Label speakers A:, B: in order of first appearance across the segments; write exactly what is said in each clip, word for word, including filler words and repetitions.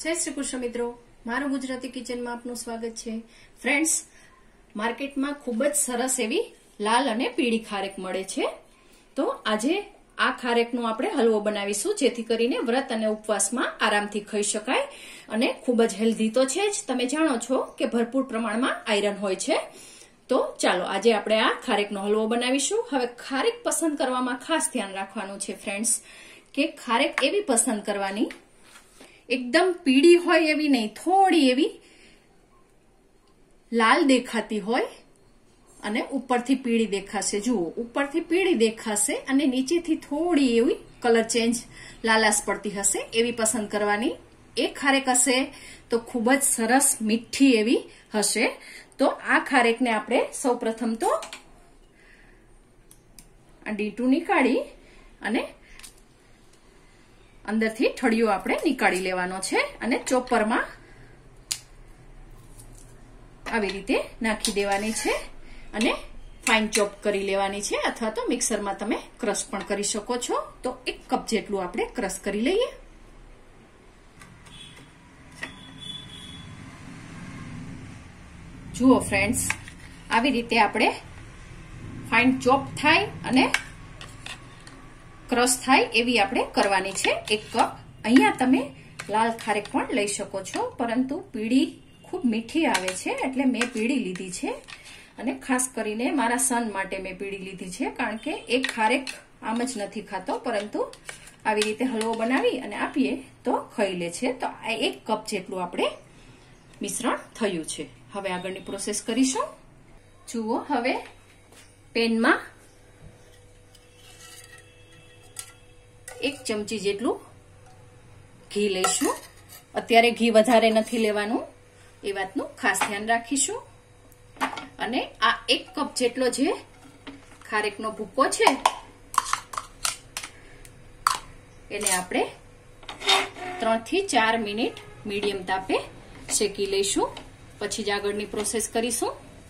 A: जय श्री कृष्ण मित्रों, मारू गुजराती किचन में आपनु स्वागत है। फ्रेंड्स, मार्केट में खूब ज सरस एवी लाल अने पीળી खारेक मळे छे। तो आजे आ खारेकनो आपणे हलवो बनावीशुं, जेथी करीने व्रत अने उपवासमां आरामथी खाई शकाय अने खूब ज हेल्धी तो छे ज। तमे जाणो छो के भरपूर प्रमाणमां आयरन होय छे। तो चालो आज आपणे आ खारेकनो हलवो बनावीशुं। हवे खारेक पसंद करवामां खास ध्यान राखवानुं छे फ्रेंड्स, के खारेक एवी पसंद करवानी एकदम पीળી होय एवी नहीं, थोड़ी एवी लाल देखाती होय अने उपरथी पीળી देखाशे। जुओ, उपरथी पीળી देखाशे अने नीचेथी थोड़ी एवी कलर चेन्ज लालाश पड़ती हशे एवी पसंद करवानी। एक खारेक हशे तो खूब ज सरस मीठी एवी हशे। तो आ खारेकने आपणे सौप्रथम तो आ डीटू निकाળી अने अंदरथी ठळियो आपणे निकाળી लेवानो छे अने चोपरमां આવી રીતે નાખી દેવાની છે અને ફાઇન ચોપ કરી લેવાની છે, અથવા તો મિક્સરમાં તમે ક્રશ પણ કરી શકો છો। તો એક કપ જેટલું આપણે ક્રશ કરી લઈએ। જુઓ ફ્રેન્ડ્સ, આવી રીતે આપણે ફાઇન ચોપ થાય અને क्रश थाय एवी आपणे करवानी छे। एक कप अहींया तमे लाल खारेक पण लई शको छो, परंतु पीળી खूब मीठी आवे छे एटले मैं पीળી लीधी छे अने खास करीने मारा सन माटे मैं पीળી लीधी छे, कारण के एक खारेक आम ज नथी खातो, परंतु आवी रीते हलवो बनावी अने आपीए तो खाई ले छे। तो आ एक कप जेटलुं आपणे मिश्रण थयुं छे। हवे आगळनी प्रोसेस करीशुं। जुओ, हवे पेनमा एक चमची जेटलू घी लईशुं। अत्यारे घी वधारे नथी लेवानुं ए वातनुं खास ध्यान राखीशुं। अने आ एक कप जेटलो जे खारेकनो भूको छे एने आपणे त्रण थी चार मिनिट मीडियम तापे शेकी लईशुं, पछी ज आगळनी प्रोसेस करीशुं।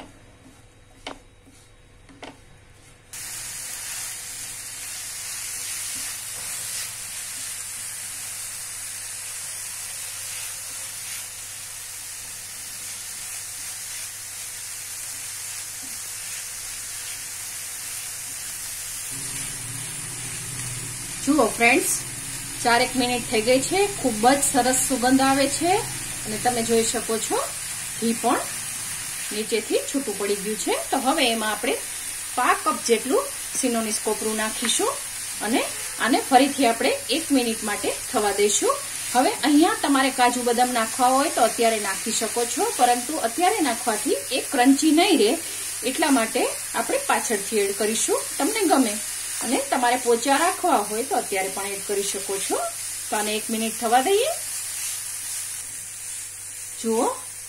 A: जुओ फ्रेंड्स, चारेक मिनिट थई गई छे, खूब ज सरस सुगंध आवे छे अने तमे जोई शको छो घी पण नीचेथी छूटुं पड़ी गयुं छे। तो हवे एमां आपणे पाव कप जेटलुं सिनोनीस कोपरुं नाखीशुं अने आने फरीथी आपणे एक मिनिट माटे थवा दईशुं। हवे अहींया तमारे काजू बदाम नाखवा होय तो अत्यारे नाखी शको छो, परंतु अत्यारे नाखवाथी एक क्रंची नहीं रहे એટલા માટે આપણે પાછળથી એડ કરીશું। તમને ગમે અને તમારે પોચા રાખવા હોય તો અત્યારે પણ એડ કરી શકો છો। તો આને એક મિનિટ થવા દઈએ। જુઓ,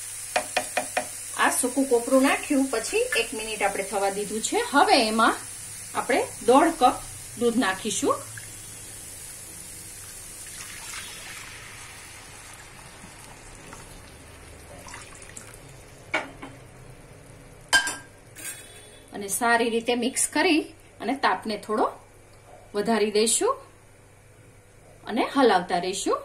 A: આ સૂકું કોપરું નાખ્યું પછી એક મિનિટ આપણે થવા દીધું છે। હવે એમાં આપણે દોઢ કપ દૂધ નાખીશું। અને સારી રીતે મિક્સ કરી અને તાપને થોડો વધારી દઈશું અને હલાવતા રહીશું।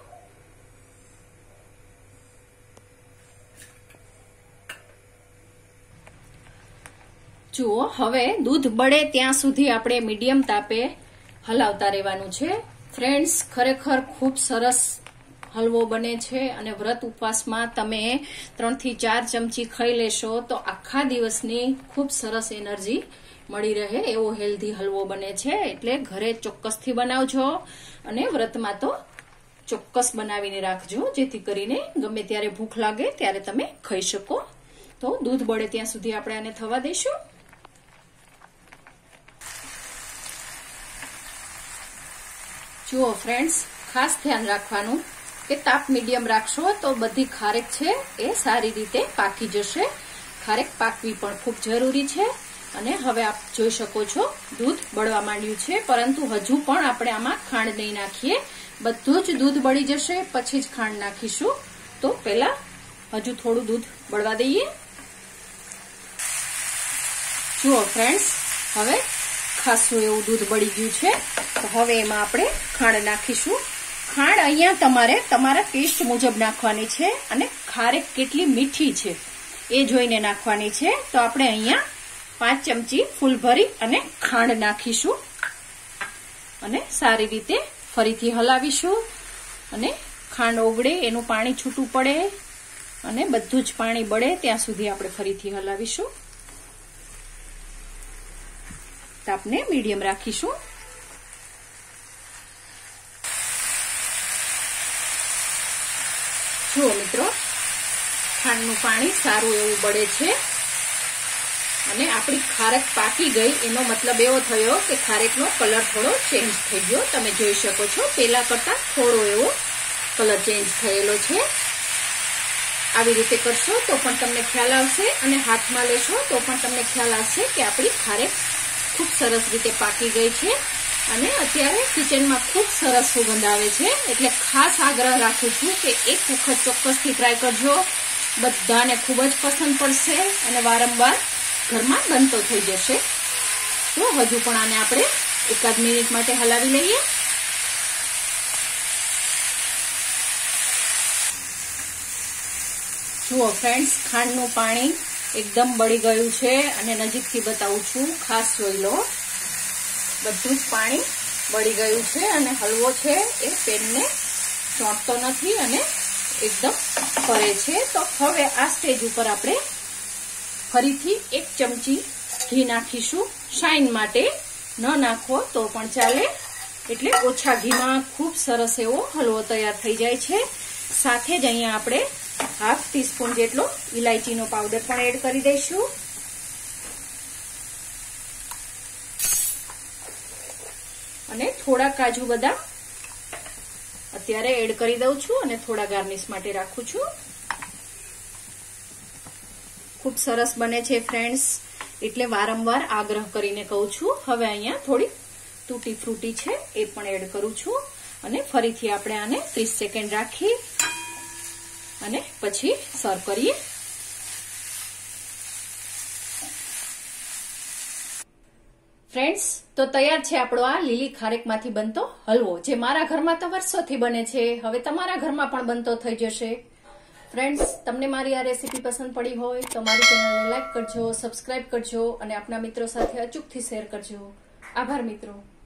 A: જુઓ, હવે દૂધ બળે ત્યાં સુધી આપણે મીડિયમ તાપે હલાવતા રહેવાનું છે। ફ્રેન્ડ્સ, ખરેખર ખૂબ સરસ હલવો બને છે અને વ્રત ઉપવાસમાં તમે ત્રણ થી ચાર ચમચી ખાઈ લેશો તો આખા દિવસની ખૂબ સરસ એનર્જી મળી રહે એવો હેલ્ધી હલવો બને છે। એટલે ઘરે ચોક્કસથી બનાવજો અને વ્રતમાં તો ચોક્કસ બનાવીને રાખજો, જેથી કરીને ગમે ત્યારે ભૂખ લાગે ત્યારે તમે ખાઈ શકો। તો દૂધ બળે ત્યાં સુધી આપણે આને થવા દઈશું। જુઓ ફ્રેન્ડ્સ, ખાસ ધ્યાન રાખવાનું કે તાપ મીડિયમ રાખશો તો બધી ખારેક છે એ સારી રીતે પાકી જશે। ખારેક પાકવી પણ ખૂબ જરૂરી છે। અને હવે આપ જોઈ શકો છો દૂધ બળવા માંડ્યું છે, પરંતુ હજુ પણ આપણે આમાં ખાંડ નહીં નાખીએ। બધું જ દૂધ બળી જશે પછી જ ખાંડ નાખીશું। તો પહેલા હજુ થોડું દૂધ બળવા દઈએ। જુઓ ફ્રેન્ડ્સ, હવે ખાસું એવું દૂધ બળી ગયું છે। તો હવે એમાં આપણે ખાંડ નાખીશું। ખાંડ અહીંયા તમારે તમારા ટેસ્ટ મુજબ નાખવાની છે અને ખારેક કેટલી મીઠી છે એ જોઈને નાખવાની છે. તો આપણે અહીંયા પાંચ ચમચી ફૂલ ભરી અને ખાંડ નાખીશું અને સારી રીતે ફરીથી હલાવીશું અને ખાંડ ઓગળે એનું પાણી છૂટું પડે અને બધું જ પાણી બળે ત્યાં સુધી આપણે ફરીથી હલાવીશું. તાપને મીડિયમ રાખીશું. જુઓ મિત્રો, ખાંડનું પાણી સારું એવું બળે છે અને આપણી ખારેક પાકી ગઈ એનો મતલબ એવો થયો કે ખારેકનો કલર થોડો ચેન્જ થઈ ગયો. તમે જોઈ શકો છો પેલા કરતા થોડો એવો કલર ચેન્જ થયેલો છે. આવી રીતે કરશો તો પણ તમને ખ્યાલ આવશે અને હાથમાં લેશો તો પણ તમને ખ્યાલ આવશે કે આપણી ખારેક ખૂબ સરસ રીતે પાકી ગઈ છે અને અત્યારે કિચનમાં ખૂબ સરસ સુગંધ આવે છે. એટલે ખાસ આગ્રહ રાખું છું કે એક વખત ચોક્કસથી ટ્રાય કરજો. બધાને ખૂબ જ પસંદ પડશે અને વારંવાર ઘરમાં બનતો થઈ જશે. તો હજુ પણ આને આપણે એકાદ મિનિટ માટે હલાવી લઈએ. જુઓ ફ્રેન્ડ્સ, ખાંડનું પાણી એકદમ બળી ગયું છે અને નજીકથી બતાવું છું, ખાસ જોઈ લો. બધું જ પાણી બળી ગયું છે અને હલવો છે એ પેનને ચોંટતો નથી અને એકદમ ફરે છે. તો હવે આ સ્ટેજ ઉપર આપણે ફરીથી એક ચમચી ઘી નાખીશું. શાઇન માટે, ન નાખો તો પણ ચાલે. એટલે ઓછા ઘીમાં ખૂબ સરસ એવો હલવો તૈયાર થઈ જાય છે. સાથે જ અહીંયા આપણે હાફ ટીસ્પૂન જેટલો ઇલાયચીનો પાવડર પણ એડ કરી દઈશું. અને થોડા કાજુ બદામ અત્યારે એડ કરી દઉં છું અને થોડા ગાર્નિશ માટે રાખું છું. ખૂબ સરસ બને છે ફ્રેન્ડ્સ, એટલે વારંવાર આગ્રહ કરીને કહું છું. હવે અહીંયા થોડી તૂટી ફ્રૂટી છે એ પણ એડ કરું છું અને ફરીથી આપણે આને ત્રીસ સેકન્ડ રાખી અને પછી સર્વ કરીએ. ફ્રેન્ડ્સ, તો તૈયાર છે આપણો આ લીલી ખારેકમાંથી બનતો હલવો, જે મારા ઘરમાં તો વર્ષોથી બને છે. હવે તમારા ઘરમાં પણ બનતો થઈ જશે. ફ્રેન્ડ્સ, તમને મારી આ રેસીપી પસંદ પડી હોય તો મારી ચેનલને લાઈક કરજો, સબસ્ક્રાઇબ કરજો અને આપના મિત્રો સાથે અચૂકથી શેર કરજો. આભાર મિત્રો.